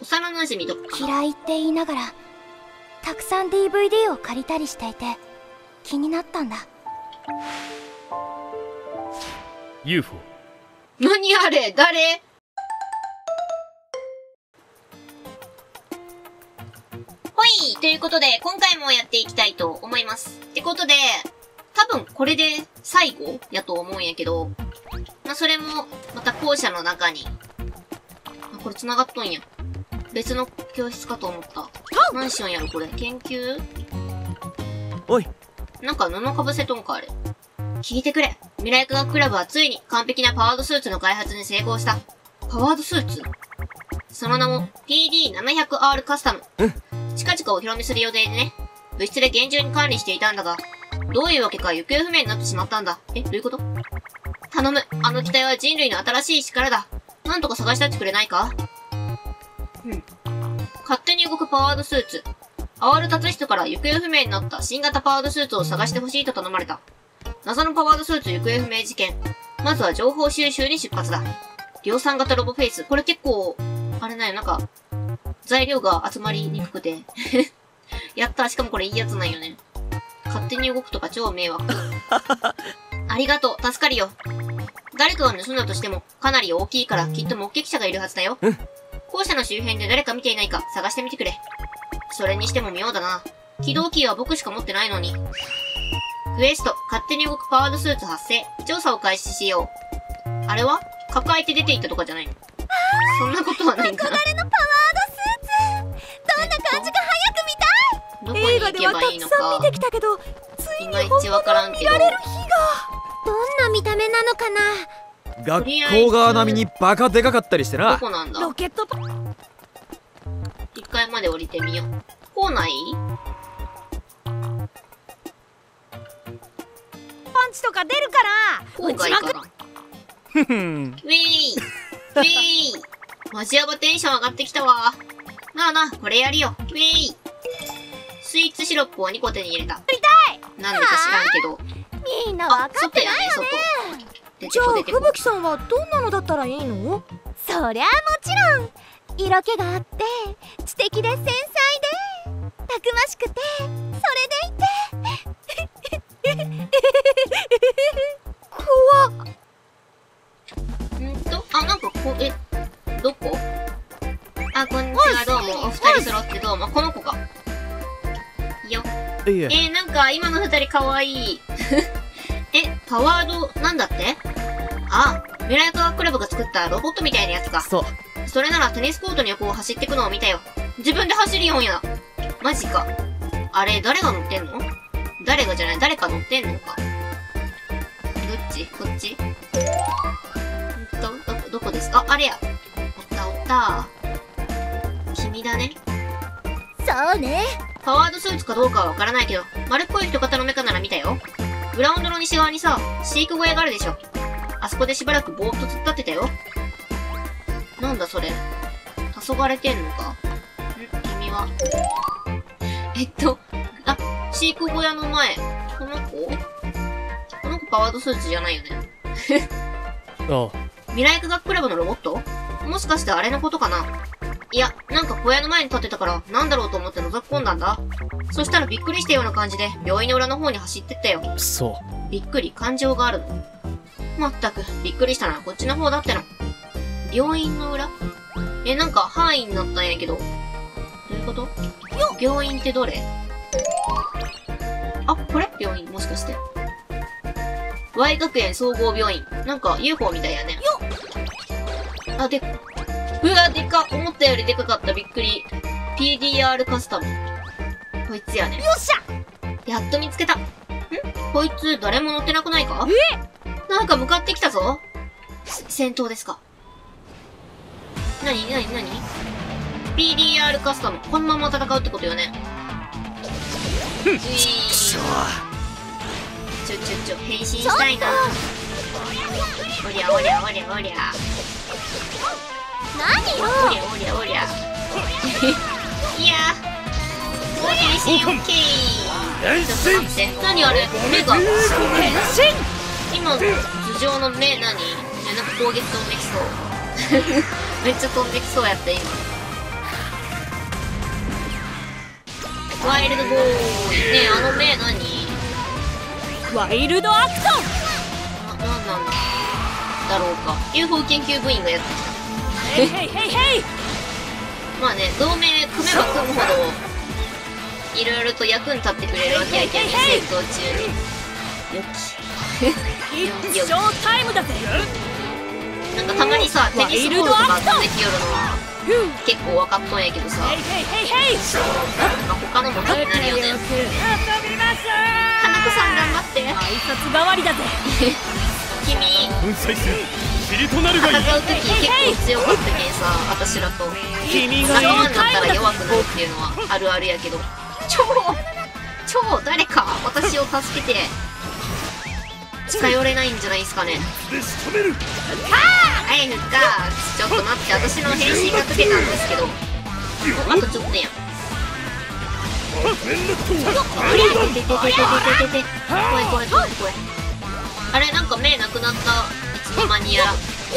幼馴染とかかな。 嫌いって言いながらたくさん DVD を借りたりしていて気になったんだ。 UFO。 何あれ、誰？ほい、ということで今回もやっていきたいと思います。ってことで多分これで最後やと思うんやけど、まあそれもまた校舎の中に、あ、これ繋がっとんや。別の教室かと思った。何しよんやろこれ。研究？ おい、 なんか布かぶせとんかあれ。聞いてくれ。未来科学クラブはついに完璧なパワードスーツの開発に成功した。パワードスーツ？その名も PD700R カスタム。近々お披露目する予定でね。部室で厳重に管理していたんだが、どういうわけか行方不明になってしまったんだ。え、どういうこと？頼む。あの機体は人類の新しい力だ。なんとか探し出してくれないか？勝手に動くパワードスーツ。アル達人から行方不明になった新型パワードスーツを探してほしいと頼まれた。謎のパワードスーツ行方不明事件。まずは情報収集に出発だ。量産型ロボフェイス。これ結構、あれなんよ、なんか、材料が集まりにくくて。やった。しかもこれいいやつなんよね。勝手に動くとか超迷惑。ありがとう。助かるよ。誰かが盗んだとしても、かなり大きいからきっと目撃者がいるはずだよ。校舎の周辺で誰か見ていないか探してみてくれ。それにしても妙だな。起動キーは僕しか持ってないのに。クエスト、勝手に動くパワードスーツ発生。調査を開始しよう。あれは抱えて出ていったとかじゃないの？そんなことはないんかな。 憧れのパワードスーツ、どんな感じか早く見たい。 どこに行けばいいのか。 映画ではたくさん見てきたけど、ついに本物を見られる日が。どんな見た目なのかな。 学校側並みにバカでかかったりしてな。 どこなんだ？ ロケットパ 1階まで降りてみよう。校内？ パンチとか出るから校外かな。 ふふん。 ウィーウィーマジヤバテンション上がってきたわ。なあなあ、これやるよ。ウィースイーツシロップを2個手に入れた。なんでか知らんけど。 みんな分かってないよね。 外。 じゃあ吹雪さんはどんなのだったらいいの？そりゃもちろん色気があって知的で繊細でたくましくてそれでいて怖っ。 あ、なんかどこ？あ、こんにちは、どうも。お二人揃ってどうも。この子か。よ。 いや、 なんか今の二人かわいい。パワード、なんだって？あ、未来科学クラブが作ったロボットみたいなやつか。 そう。 それならテニスコートの横を走ってくのを見たよ。自分で走るよんや。マジか。あれ、誰が乗ってんの？誰がじゃない、誰か乗ってんのか。どっち？こっち？どこですか？あれや。おった。君だね。 そうね。 パワードスーツかどうかはわからないけど、丸っこい人型のメカなら見たよ。グラウンドの西側にさ、飼育小屋があるでしょ。あそこでしばらくぼーっと突っ立ってたよ。なんだそれ。黄昏てんのか？君は。飼育小屋の前。この子パワードスーツじゃないよね。 あ未来科学クラブのロボット？もしかしてあれのことかな？いや、なんか小屋の前に立ってたから、なんだろうと思って覗き込んだんだ。そしたらびっくりしたような感じで、病院の裏の方に走ってったよ。 あ、そびっくり、感情があるの。まったく、びっくりしたのはこっちの方だっての。病院の裏？なんか範囲になったんやけど。どういうこと？病院ってどれ？あ、これ？病院もしかして。Y 学園総合病院。なんか UFO みたいやね。あ、うわ、でかっ。思ったよりでかかった。びっくり。PDR カスタム。こいつやね。 よっしゃ。 やっと見つけた。こいつ誰も乗ってなくないか？なんか向かってきたぞ。戦闘ですか？なに PDR カスタム。このまま戦うってことよね。変身したいな。おりゃ。 何よ。 いや変身オッケー。ちょっと待って。何あれ？目が。今の頭上の目何？なんか攻撃飛んできそう。めっちゃ飛んできそうやった今。 ワイルドボーイ。ねえ、あの目何？ ワイルドアクト。 なんなんだろうか。UFO 研究部員がやってきた。 へいへいへいへい。 まあね、同盟組めば組むほど、いろいろと役に立ってくれるわけやけんね、戦闘中に。よき。 ショータイムだぜ。 なんかたまにさ、テニスボールとか飛んできよるのは、結構分かっとんやけどさ、まあ他のも気になるよね。花子さん頑張って。 挨拶代わりだぜ。 君、戦うとき結構強かったけんさ、私らと。 君が仲間になったら弱くなるっていうのはあるあるやけど。誰か私を助けて。近寄れないんじゃないですかね。あいふか。ちょっと待って、私の変身が解けたんですけど。あとちょっとやん。怖い。あれ、なんか目なくなった。いつの間にやら。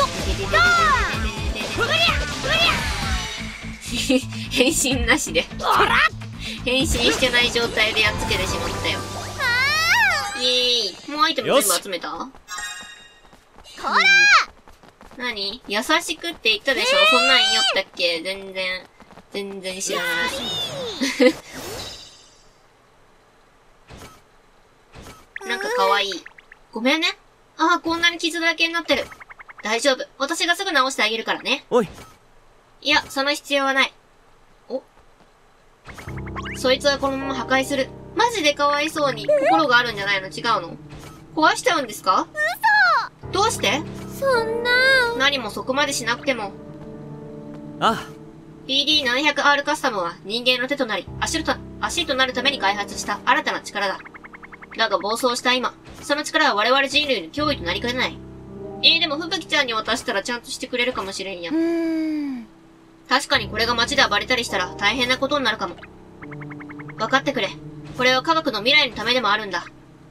変身なしで。変身してない状態でやっつけてしまったよ。イエーイ。もうアイテム全部集めた？こら！何？優しくって言ったでしょ？そんなん言ったっけ？全然知らない。なんか可愛い。ごめんね。ああ、こんなに傷だらけになってる。大丈夫。私がすぐ直してあげるからね。 おい。 いや、その必要はない。お？そいつはこのまま破壊する。マジでかわいそうに心があるんじゃないの？違うの？壊しちゃうんですか？嘘！どうして？ そんな。 何もそこまでしなくても。 ああ。 PD700R カスタムは人間の手となり、足となるために開発した新たな力だ。だが暴走した今、その力は我々人類の脅威となりかねない。でもふぶきちゃんに渡したらちゃんとしてくれるかもしれんや。確かにこれが街で暴れたりしたら大変なことになるかも。分かってくれ。これは科学の未来のためでもあるんだ。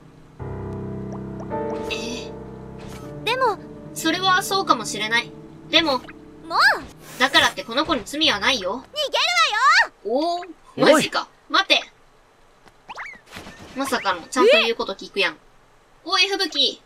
でも、 それはそうかもしれない。でも、だからってこの子に罪はないよ。 逃げるわよ。 おー、マジか。待て。まさかの、ちゃんと言うこと聞くやん。おい、ふぶき。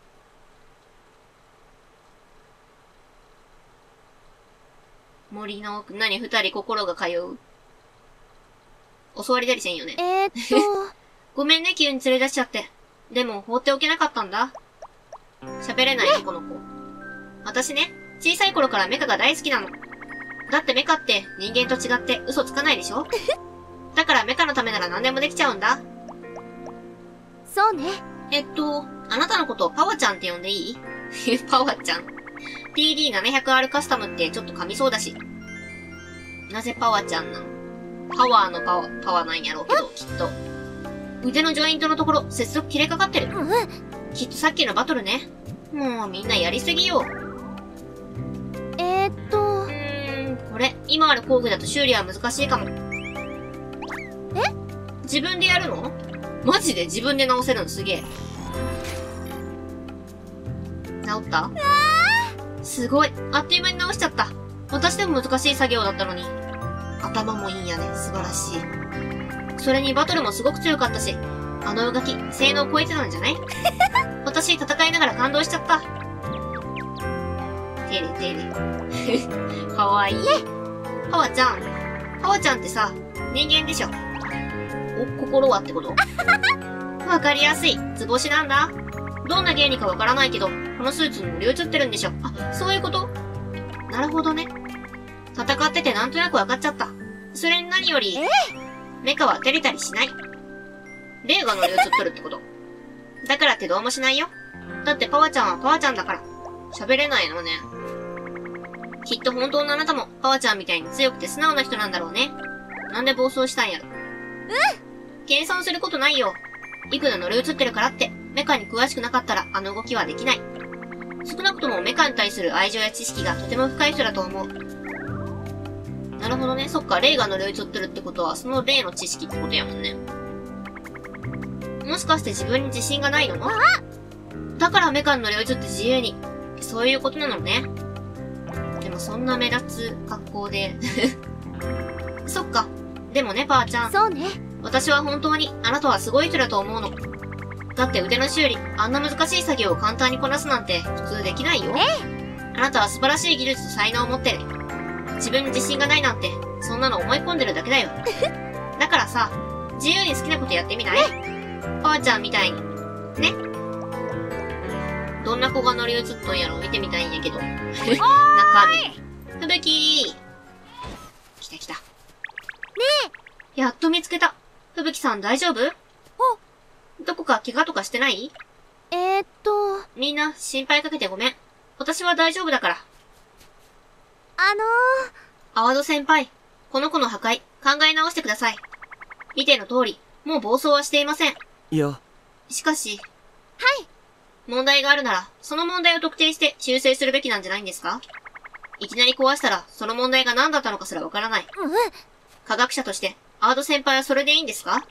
森の奥、何二人心が通う。教わりだりせんよね。ごめんね、急に連れ出しちゃって。でも、放っておけなかったんだ。喋れないね、この子。私ね、小さい頃からメカが大好きなの。だってメカって人間と違って嘘つかないでしょ？だからメカのためなら何でもできちゃうんだ。 そうね。 あなたのことをパワちゃんって呼んでいい？パワちゃん。PD700R カスタムってちょっと噛みそうだし。なぜパワちゃんなの？パワーのパワーなんやろうけど、きっと。腕のジョイントのところ、接続切れかかってる。きっとさっきのバトルね。もうみんなやりすぎよ。これ、今ある工具だと修理は難しいかも。自分でやるの？マジで自分で直せるの？すげえ。直った？すごい。あっという間に直しちゃった。私でも難しい作業だったのに。頭もいいんやね。素晴らしい。それにバトルもすごく強かったし、あの動き、性能を超えてたんじゃない？私戦いながら感動しちゃった。てれ。かわいい。パワちゃんってさ、人間でしょ。心はってこと？わかりやすい。図星なんだ。どんな原理かわからないけど、このスーツに乗り移ってるんでしょ。あ、そういうこと？なるほどね。戦っててなんとなくわかっちゃった。それに何より、メカは照れたりしない。霊が乗り移っとるってこと。だからってどうもしないよ。だってパワちゃんはパワちゃんだから。喋れないのね。きっと本当のあなたもパワちゃんみたいに強くて素直な人なんだろうね。なんで暴走したんやろ。謙遜することないよ。いくら乗り移ってるからって、メカに詳しくなかったらあの動きはできない。少なくともメカに対する愛情や知識がとても深い人だと思う。なるほどね。そっか、霊が乗り移ってるってことは、その霊の知識ってことやもんね。もしかして自分に自信がないの？だからメカに乗り移って自由に。そういうことなのね。でもそんな目立つ格好で。そっか。でもね、パーちゃん。 そうね。 私は本当にあなたはすごい人だと思うの。だって腕の修理、あんな難しい作業を簡単にこなすなんて普通できないよ。あなたは素晴らしい技術と才能を持ってる。自分に自信がないなんて、そんなの思い込んでるだけだよ。だからさ、自由に好きなことやってみない？パワちゃんみたいに。ね。どんな子が乗り移っとんやろ見てみたいんやけど。中身。ふぶきー。来た来た。ねえ。やっと見つけた。ふぶきさん大丈夫？どこか怪我とかしてない？みんな心配かけてごめん。私は大丈夫だから。アワード先輩、この子の破壊、考え直してください。見ての通り、もう暴走はしていません。 いや。 しかし。問題があるなら、その問題を特定して修正するべきなんじゃないんですか？いきなり壊したら、その問題が何だったのかすらわからない。科学者として、アワード先輩はそれでいいんですか？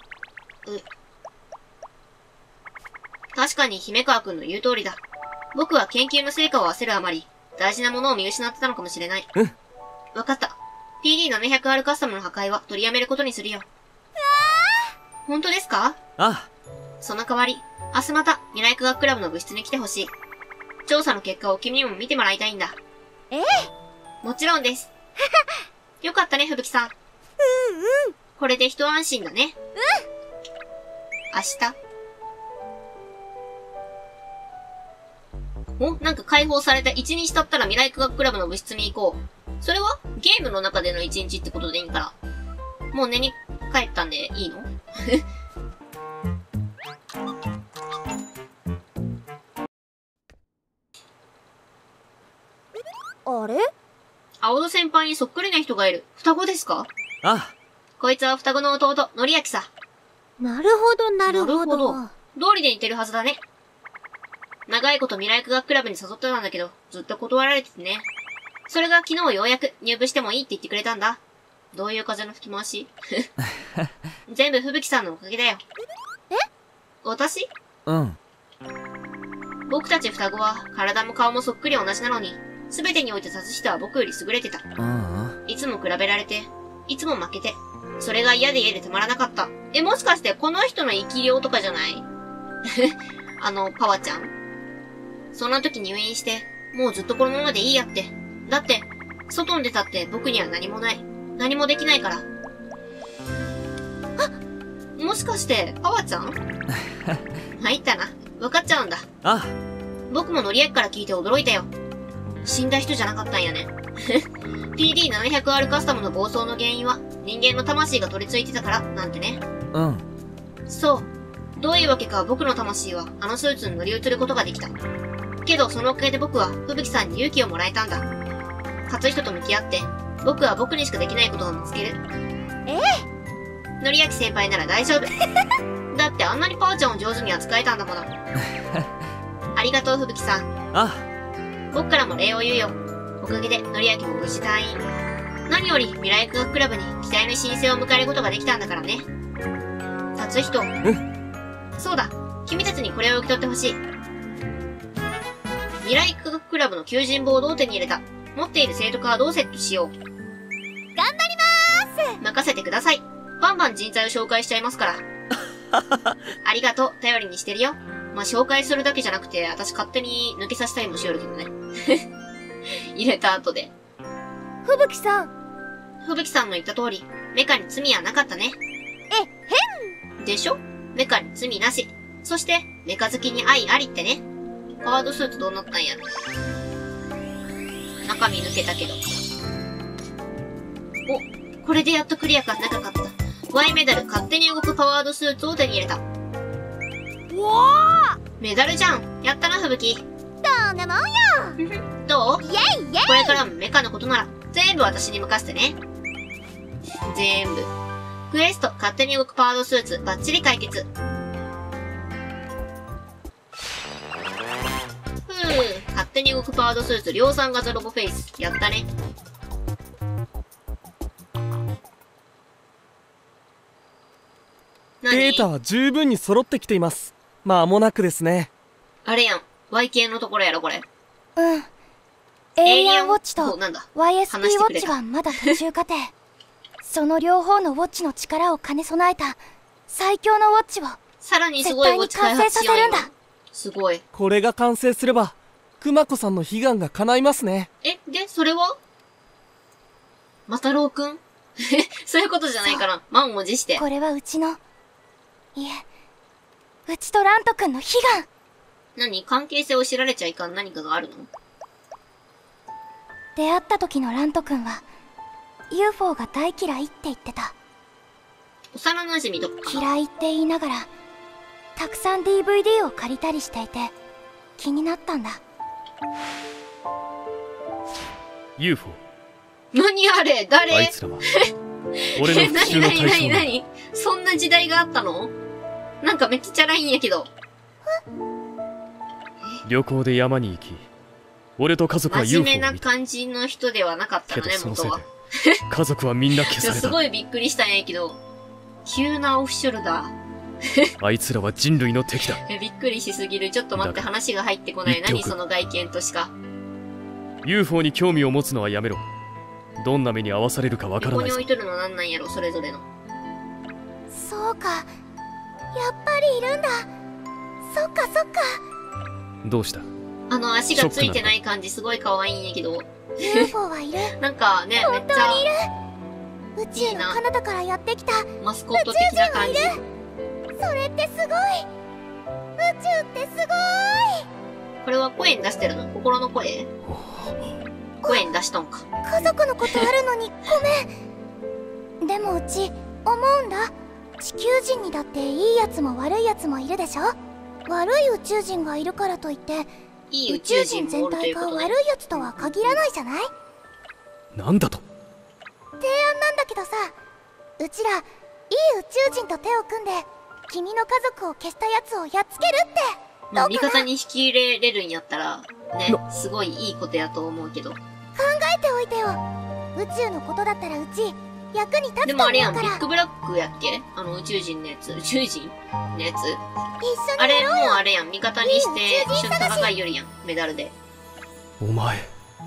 確かに姫川くんの言う通りだ。僕は研究の成果を焦るあまり、大事なものを見失ってたのかもしれない。わかった。PD700R カスタムの破壊は取りやめることにするよ。本当ですか？ ああ。 その代わり、明日また未来科学クラブの部室に来てほしい。調査の結果を君にも見てもらいたいんだ。もちろんです。よかったね、ふぶきさん。これで一安心だね。明日。なんか解放された1日経ったら未来科学クラブの部室に行こう。それはゲームの中での1日ってことでいいんかな？もう寝に帰ったんでいいの？ あれ？ 青戸先輩にそっくりな人がいる。双子ですか？ ああ。 こいつは双子の弟、のりやきさ。 なるほど、なるほど。 道理で似てるはずだね。長いこと未来科学クラブに誘ってたんだけど、ずっと断られててね。それが昨日ようやく入部してもいいって言ってくれたんだ。どういう風の吹き回し？全部吹雪さんのおかげだよ。私？僕たち双子は体も顔もそっくり同じなのに、すべてにおいて達人は僕より優れてた。いつも比べられて、いつも負けて、それが嫌で家でたまらなかった。もしかしてこの人の生き量とかじゃない？パワちゃん？そんな時入院して、もうずっとこのままでいいやって。だって、外に出たって僕には何もない。何もできないから。もしかして、パワちゃん？入ったな。わかっちゃうんだ。僕ものりやきから聞いて驚いたよ。死んだ人じゃなかったんやね。PD700R カスタムの暴走の原因は、人間の魂が取り付いてたから、なんてね。そう。どういうわけか僕の魂はあのスーツに乗り移ることができた。けどそのおかげで僕は吹雪さんに勇気をもらえたんだ。勝人と向き合って、僕は僕にしかできないことを見つける。のりやき先輩なら大丈夫。だってあんなにパワちゃんを上手に扱えたんだもの。ありがとう吹雪さん。僕からも礼を言うよ。おかげでのりやきも無事退院。何より未来科学クラブに期待の申請を迎えることができたんだからね。勝人。そうだ、君たちにこれを受け取ってほしい。未来科学クラブの求人ボードを手に入れた。持っている生徒カードをセットしよう。 頑張りまーす！ 任せてください。バンバン人材を紹介しちゃいますから。ありがとう、頼りにしてるよ。紹介するだけじゃなくて、私勝手に抜けさせたりもしよるけどね。入れた後で。 吹雪さん。 吹雪さんの言った通り、メカに罪はなかったね。でしょ？メカに罪なし。そして、メカ好きに愛ありってね。パワードスーツどうなったんや。中身抜けたけど。これでやっとクリアか長かった。Y メダル勝手に動くパワードスーツを手に入れた。メダルじゃん。やったな、吹雪。 どんなもんよ。 どう？ イェイイェイ。 これからもメカのことなら、全部私に任せてね。全部。クエスト、勝手に動くパワードスーツ、バッチリ解決。勝手に動くパワードスーツ、量産型ロボフェイス。やったね。 データは十分に揃ってきています。間もなくですね。 あれやん。Y 系のところやろ、これ。 エイリアンウォッチとなんだ YSP ウォッチはまだ途中過程。 その両方のウォッチの力を兼ね備えた最強のウォッチをさらにすごいウォッチ開発しようよ。すごい。 これが完成すれば熊子さんの悲願が叶いますね。 で、それはマタロウくんそういうことじゃないかな。満を持して。 これはうちの、いえ、うちとラント君の悲願。 何？関係性を知られちゃいかん何かがあるの？ 出会った時のラント君は UFO が大嫌いって言ってた。 幼馴染とか嫌いって言いながらたくさん DVD を借りたりしていて気になったんだ。 UFO。 何あれ？誰？ あいつらは俺の復讐の対象だ。 何そんな時代があったの？なんかめっちゃチャラいんやけど。 旅行で山に行き、俺と家族は UFO を見た。 真面目な感じの人ではなかったのね、 けどそのせい元では。 家族はみんな消されすた。 ごいびっくりしたんやけど、急なオフショルダあいつらは人類の敵だ。 ー。びっくりしすぎる。ちょっと待って、 だから話が入ってこない。 言っておく何その外見としか。 UFO に興味を持つのはやめろ。どんな目に遭わされるかわからないぞ横に置い。とるのなんなんやろ、それぞれの。 そうか、やっぱりいるんだ。そっかそっか。 どうした？ 足がついてない感じすごい可愛いんやけど。 UFO はいる。 なんかね、めっちゃ宇宙の彼方からやってきた。 マスコット的な感じ。 それってすごい。宇宙ってすごい。 これは声に出してるの？心の声？声に出しとんか。 家族のことあるのにごめん。でもうち思うんだ。地球人にだっていいやつも悪いやつもいるでしょ。悪い宇宙人がいるからといっていい宇宙人全体が悪いやつとは限らないじゃない。 なんだと？ 提案なんだけどさ、うちらいい宇宙人と手を組んで君の家族を消したやつをやっつけるって。 まあ味方に引き入れれるんやったらね、すごいいいことやと思うけど。 考えておいてよ。宇宙のことだったらうち役に立つと思うから。 でもあれやん、ビッグブラックやっけ？宇宙人のやつ。宇宙人のやつ。 一緒あれにやろうよ。 もうあれやん、味方にしていい宇宙人一緒に戦いよりやん、メダルで。 お前。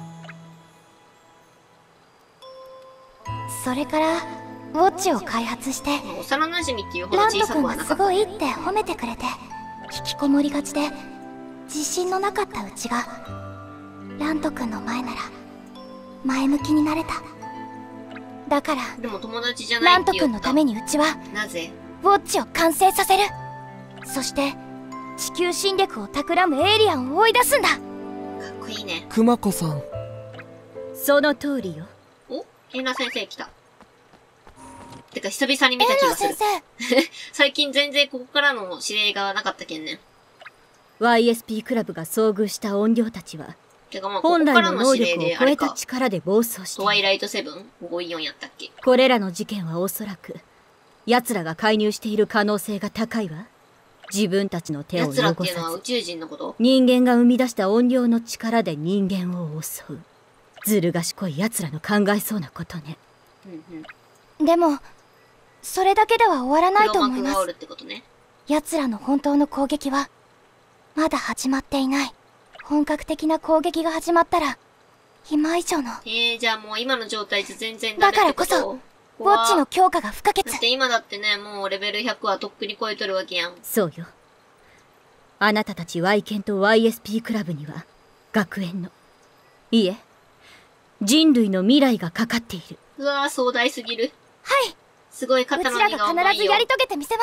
それからウォッチを開発してまあ幼馴染っていうほどラント小さく君がすはなかった。 ごいって褒めてくれて引きこもりがちで自信のなかったうちがラント君の前なら前向きになれた。だからでも友達じゃないラントって言った。 君のためにうちはなぜ？ ウォッチを完成させる。そして地球侵略を企むエイリアンを追い出すんだ。 かっこいいね。 熊子さん。 その通りよ。 お、エンラ先生来た。てか久々に見た気がするエンラ先。生、 最近全然ここからの指令がなかったけんね。 YSP クラブが遭遇した怨霊たちはてかまあここ本来からの能の指令力を超えたであれか。 力で暴走してトワイいる。 ライトセブン514やったっけ？ これらの事件はおそらく奴らが介入している可能性が高いわ。自分たちの手を奴らっ汚さずていうのは宇宙人のこと？ 人間が生み出した怨霊の力で人間を襲う。ずる賢い奴らの考えそうなことね。 うんうん。 でもそれだけでは終わらないと黒思います幕がおる。ってことね。 奴らの本当の攻撃はまだ始まっていない。本格的な攻撃が始まったら今以上のじゃあもう今の状態じゃ全然ダメってこと？ だからこウォッチの強化が不可欠。 だって今だってね、もうレベル100はとっくに超えとるわけやん。 そうよ。あなたたち Y 研と YSP クラブには学園の、いえ人類の未来がかかっている。 うわー壮大すぎる。 はい、 すごいうち肩のらが荷が重いよ必ずや。り遂げてみせます。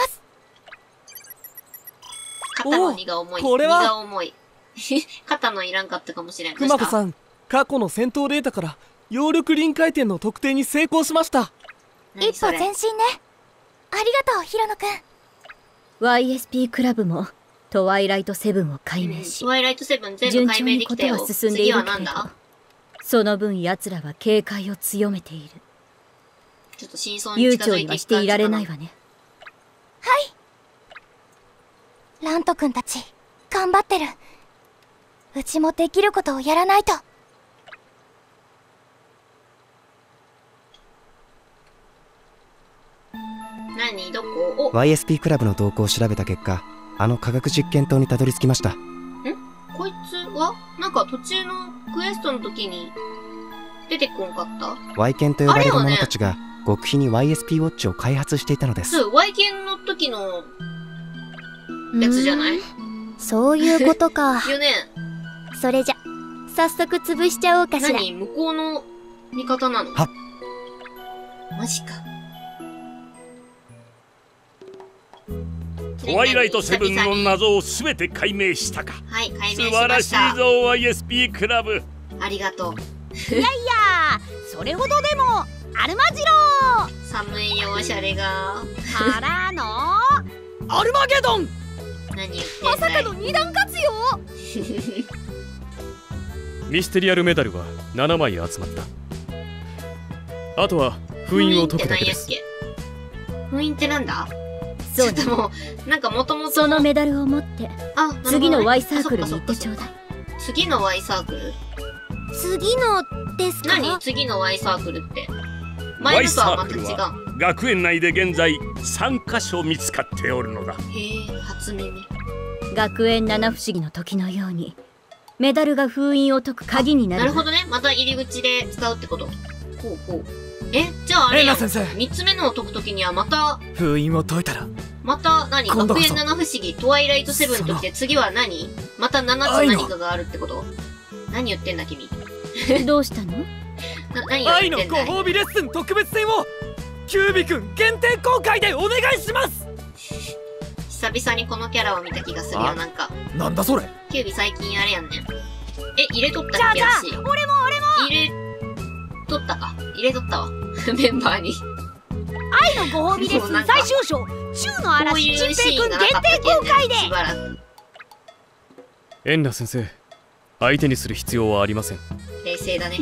肩の荷が重い。 おこれは荷が重い。肩のいらんかったかもしれん。 熊子さん。 ん、過去の戦闘データから揚力臨界点の特定に成功しました。 何それ？ 一歩前進ね。ありがとう、ヒロノくん。 YSP クラブもトワイライトセブンを解明しトワイライトセブン全部順解明調にことできたよ。 は進んでい次るけれど、 はなんだ？ その分奴らは警戒を強めている。 ちょっと真相に悠近づいていく長にはしていられないわ。 わね。 ラントくんたち頑張ってる。うちもできることをやらないと。 何どこ？お、 YSP クラブの動向を調べた結果、あの科学実験棟にたどり着きました。 こいつはなんか途中のクエストの時に出てこんかった？ Y 研と呼ばれる者たちが極秘に YSP ウォッチを開発していたのです。 そう、Y 剣の時のやつじゃない？ そういうことか。 よね。 それじゃ早速潰しちゃおうかしら。 何？向こうの味方なの？ はっ。 マジか。 トワイライトセブンの謎をすべて解明したか。 はい、解明し素晴らしました。 いぞ YSP クラブ。 ありがとう。 いやいや、それほどでもアルマジロ寒いよ、おしゃれが。 ーからのアルマゲドン。 何言ってんまさだい。 かの二段活用。 ミステリアルメダルは7枚集まった。あとは封印を解くだけです。 封印ってなんだ？ そうちょっともう、なんかもともとそのメダルを持ってあ、なるほどね次の Y サークルに行あそっかってちょうだい。 次の Y サークル？ 次のですか？ 何？次の Y サークルって。前 Y のとサはまた違ークルはう。 学園内で現在3カ所見つかっておるのだ。 へえ、初耳。 学園七不思議の時のようにメダルが封印を解く鍵になる。 なるほどね。また入り口で使うってこと。ほうほう。え、じゃああれやん。 エンナ先生 3つ目のを解くときにはまた封印を解いたら何今度こそ学園七不思議、トワイライトセブンときて次は何？また7つ何かがあるってこと？何言ってんだ君。 どうしたの？ 何を愛のご言ってんだい。 褒美レッスン特別戦をキュービくん限定公開でお願いします。 久々にこのキャラを見た気がするよ、なんか。 なんだそれ。 キュービ最近あれやんねん。入れとったっけやし。 俺も入れとったか。入れとったわ。メンバーに。 愛のご褒美レッスン最終章、中のこういう嵐陳シーン平くん限がなかった定公開で。 しばらく。 エンナ先生、相手にする必要はありません。 冷静だね。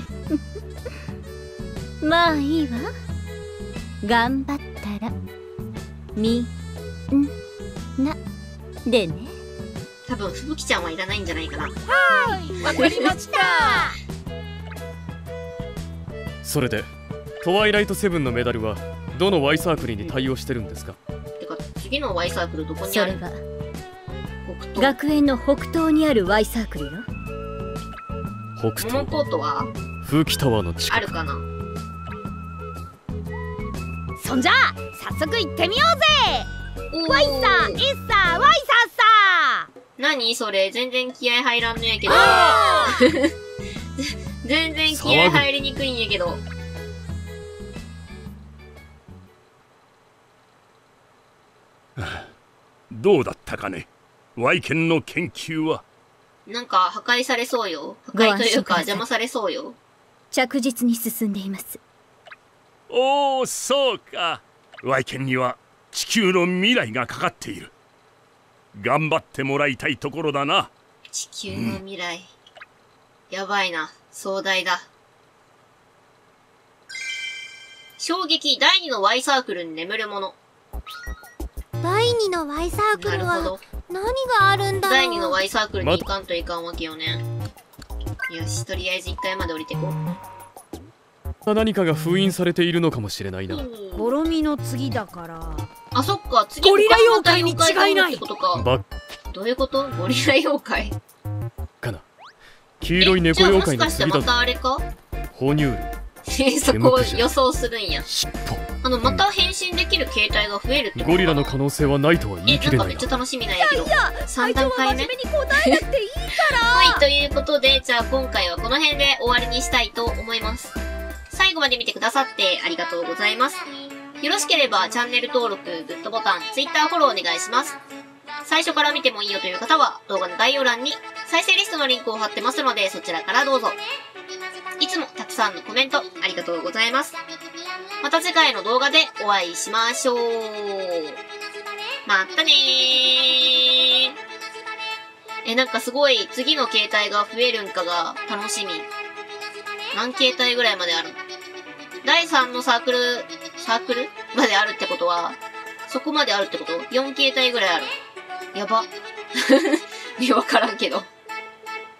まあいいわ。頑張ったらみんなでね。 多分、ふぶきちゃんはいらないんじゃないかな。 わかりました。 それでトワイライトセブンのメダルはどの Y サークルに対応してるんですか？ てか、次の Y サークルどこにある？ それは北東。 学園の北東にある Y サークルよ。 北モノ東コートは風紀タワーの近く。 あるかな？ そんじゃ早速行ってみようぜ。 おー Y さー、S さー、Y さーさ何それ？全然気合入らんのやけど。全然気合入りにくいんやけど。 どうだったかね Y 剣の研究は。 なんか破壊されそうよ。破壊というか邪魔されそうよ。 着実に進んでいます。 おお、そうか。 Y 剣には地球の未来がかかっている。頑張ってもらいたいところだな。 地球の未来。やばいな。壮大だ。衝撃第2の Y サークルに眠るもの。 第2の Y サークルはなるほど。 何があるんだろう。 第2の Y サークルに行かんといかんわけよね。よし、とりあえず1階まで降りてこう。 何かが封印されているのかもしれないな。 ゴロミの次だからあ、そっか。次ゴリラ妖怪に違いないってことか。 バどういうこと？ゴリラ妖怪？ カな。黄色い猫妖怪のじゃあもしかしてま次だぞ。 たあれか？ 哺乳類、 そこを予想するんや。 尻また変身できる形態が増えるってことかな。 尾。ゴリラの可能性はないとは言い切れないななんかめっちゃ。楽しみなんやけど。3 会長は段階目真面目に答えなくていいから。 はい、ということで、じゃあ今回はこの辺で終わりにしたいと思います。最後まで見てくださってありがとうございます。よろしければチャンネル登録、グッドボタン、Twitter フォローお願いします。最初から見てもいいよという方は動画の概要欄に再生リストのリンクを貼ってますのでそちらからどうぞ。いつもたくさんのコメントありがとうございます。また次回の動画でお会いしましょう。またねー。なんかすごい次の形態が増えるんかが楽しみ。何形態ぐらいまであるの？第3のサークルまであるってことは、そこまであるってこと？ 4 形態ぐらいある。やば。わからんけど。